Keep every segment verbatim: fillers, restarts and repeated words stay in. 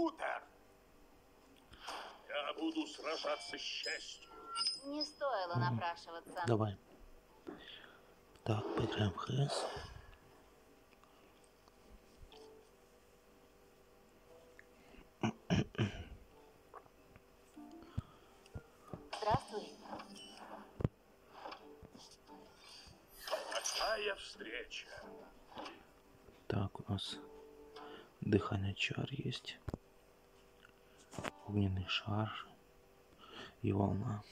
Утер. Я буду сражаться с честью. Не стоило напрашиваться. Давай. Так, поиграем в ХС. Здравствуй. Какая встреча. Так, у нас дыхание чар есть. Огненный шар и волна.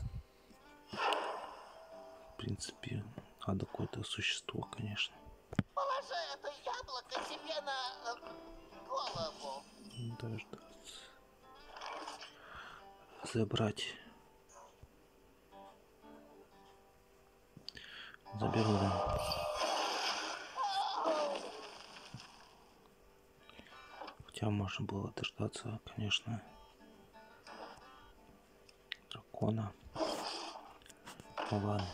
В принципе, надо какое-то существо, конечно. Положи это яблоко себе на э, голову. Дождаться. Забрать. Заберу, да. Хотя можно было дождаться, конечно, дракона. Ну ладно.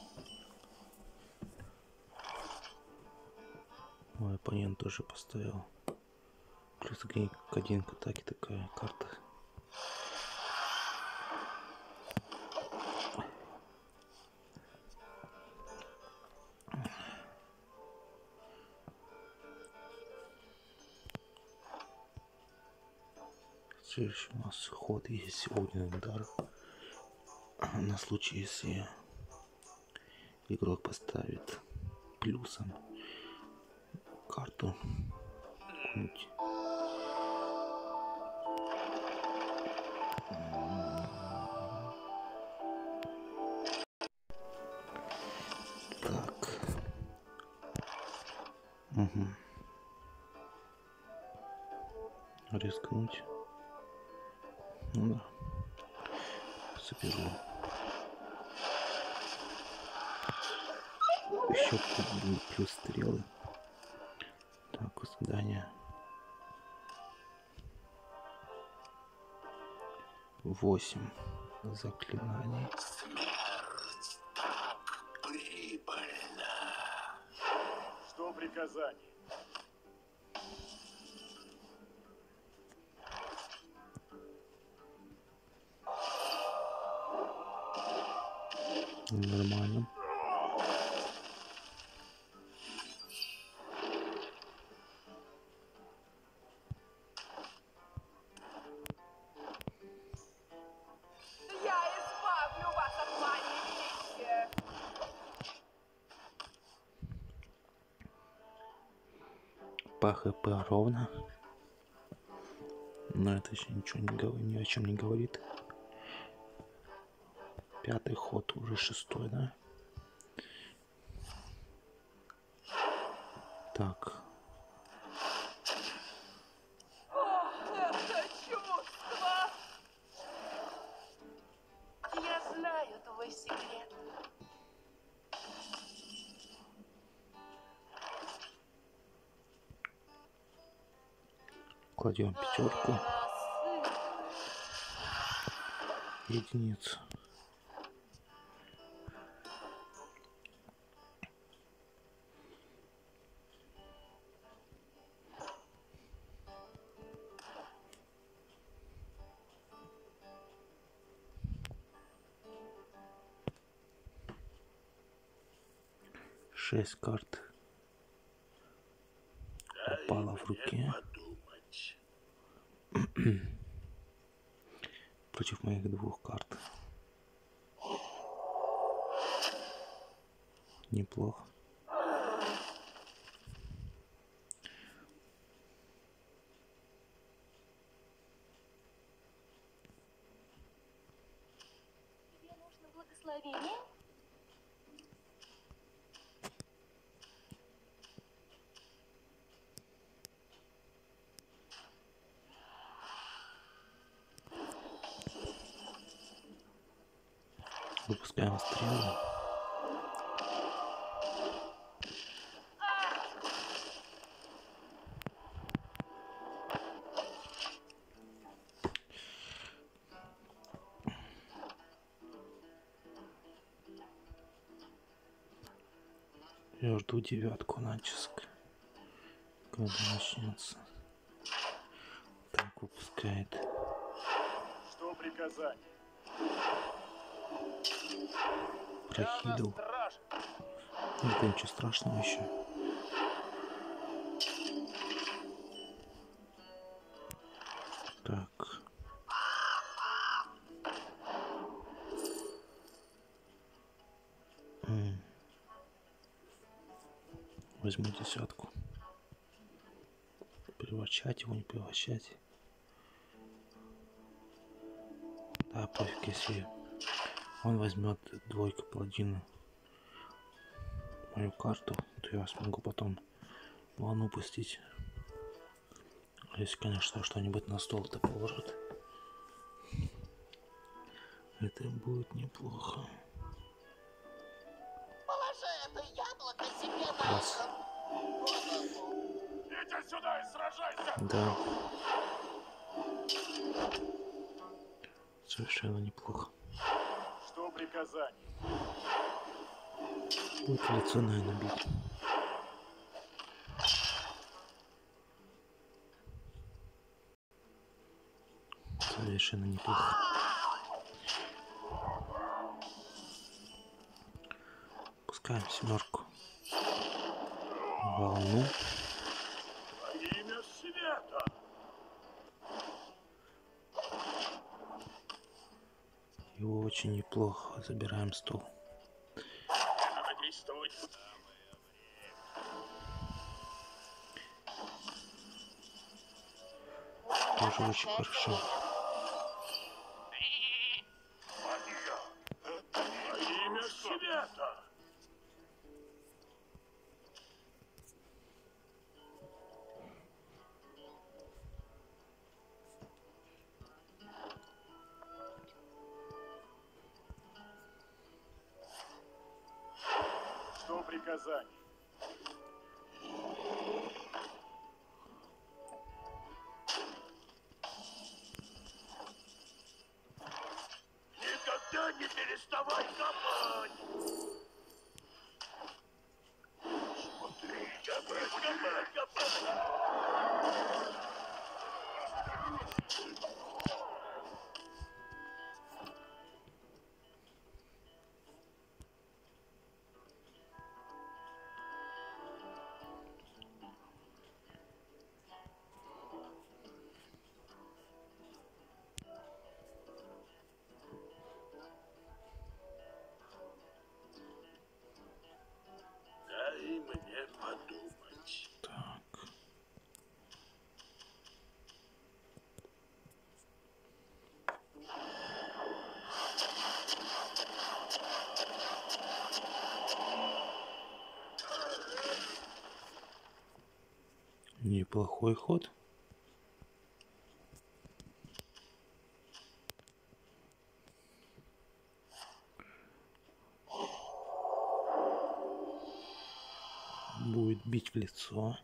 Мой оппонент тоже поставил. Плюс к один к атаке такая карта. Следующий у нас ход есть огненный удар. На случай, если игрок поставит плюсом карту. Так. Угу. Рискнуть. Ну да. Заберу. Еще плюс стрелы. Так, задание. Восемь заклинаний. Смерть так прибыльна. Что приказание? Нормально. Я избавлю вас от мании величия. По ХП ровно. Но это еще ничего не говорит, ни о чем не говорит. Пятый ход, уже шестой, да? Так. О, это чувство! Я знаю твой секрет. Кладем пятерку. Единицу. Шесть карт упало в руке против моих двух карт. Неплохо. Тебе нужно благословение? Выпускаем стрелы. Я жду девятку натиск, когда начнется. Так, выпускает. Что приказание? Прохилил. Страж. Это ничего страшного еще. Так. М. Возьму десятку. Превращать его, не превращать. Да, пофиг, если он возьмет двойку паладина мою карту, то я смогу потом ванну пустить. Если, конечно, что-нибудь на стол-то положит. Это будет неплохо. Положи это яблоко себе на Раз. голову. Иди сюда и сражайся! Да. Совершенно неплохо. Что приказание? Будет в лицо, наверное, бить. Совершенно неплохо. Пускаем семерку. Волну. Во имя света! Его очень неплохо. Забираем стол. Надо действовать. Тоже очень хорошо. Во имя света! Что приказание? Никогда не переставай копать! Смотри, копать, копать, копать! Дай мне подумать. Так. Неплохой ход. Будет бить в лицо.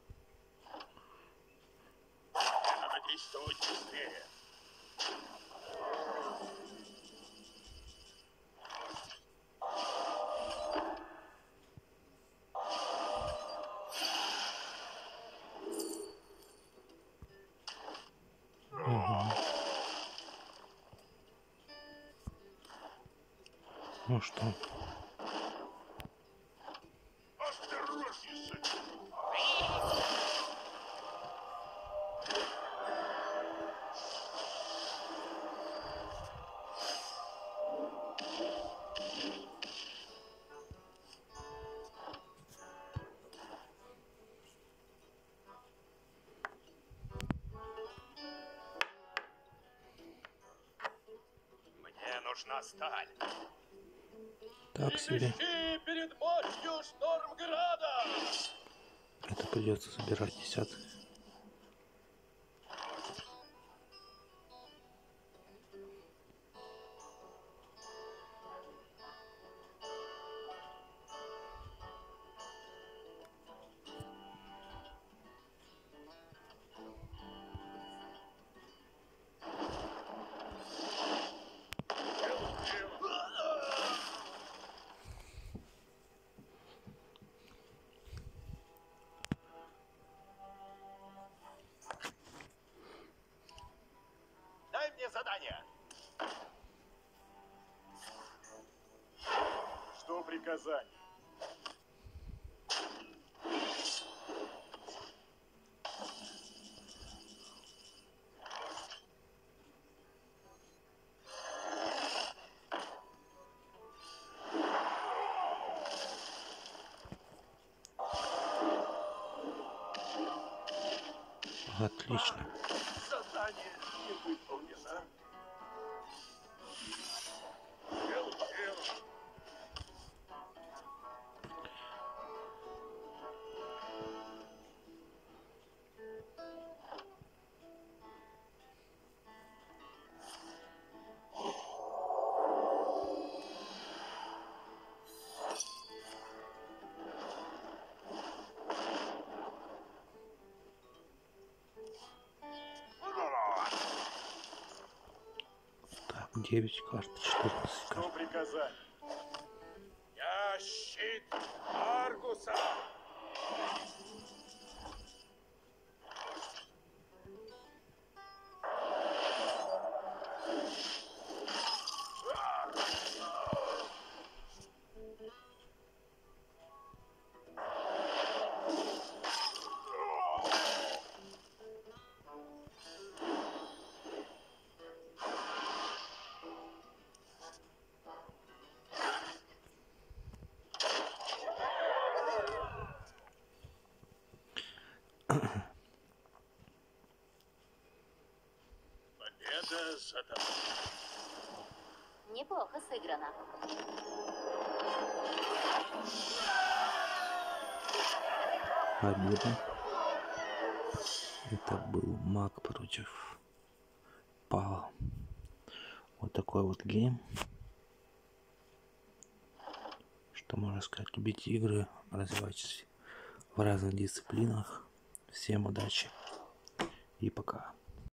Надо действовать быстрее. Ага. Ну что? Осторожней с этим. Мне нужна сталь. Так себе. Перед мощью Штормграда! Это придется собирать десяток. задание. Что приказание? Отлично. Задание не выполнено. Дело, дело. Так, девять карт, четырнадцать Что карт. приказание? Я щит Аргуса. Победа за тобой. Неплохо сыграно. Победа. Это был маг против Пала. Вот такой вот гейм. Что можно сказать? Любите игры, развивайтесь в разных дисциплинах. Всем удачи и пока.